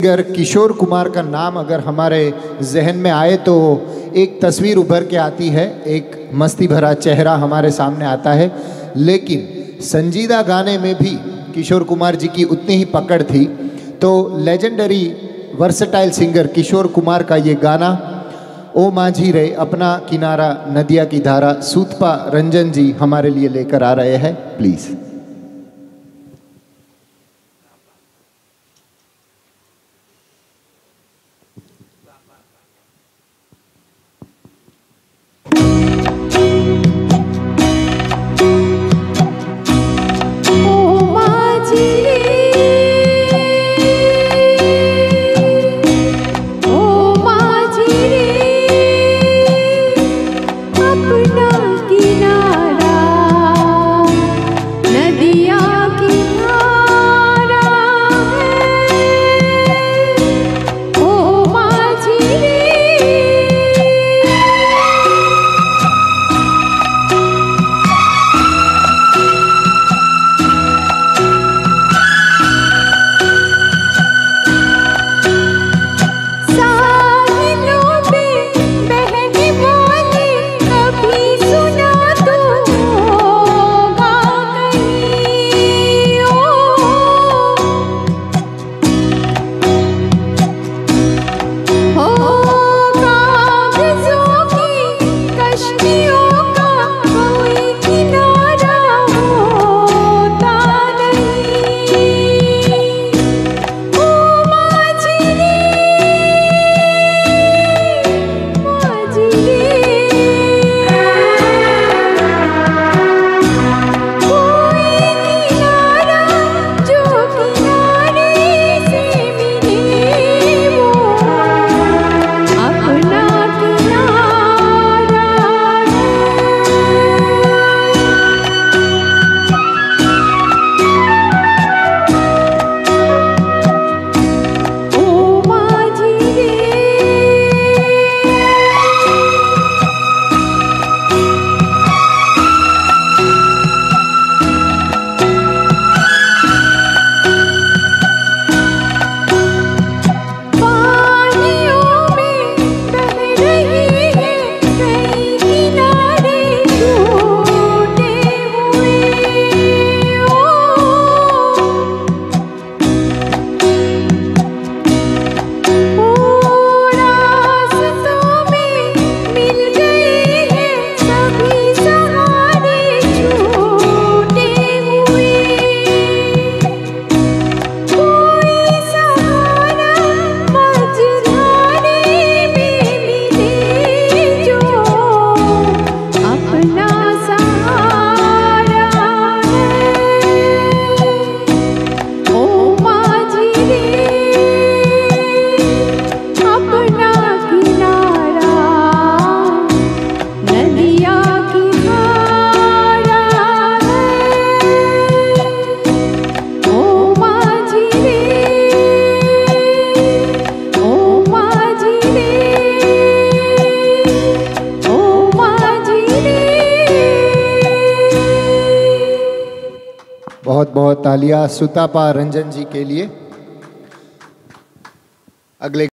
अगर किशोर कुमार का नाम अगर हमारे जहन में आए तो एक तस्वीर उभर के आती है, एक मस्ती भरा चेहरा हमारे सामने आता है। लेकिन संजीदा गाने में भी किशोर कुमार जी की उतनी ही पकड़ थी। तो legendary versatile singer Kishore Kumar का ये गाना ओ माझी रे अपना किनारा नदिया की धारा सूतपा रंजन जी हमारे लिए लेकर आ रहे हैं। प्लीज़। बहुत बहुत तालियां सुतापा रंजन जी के लिए। अगले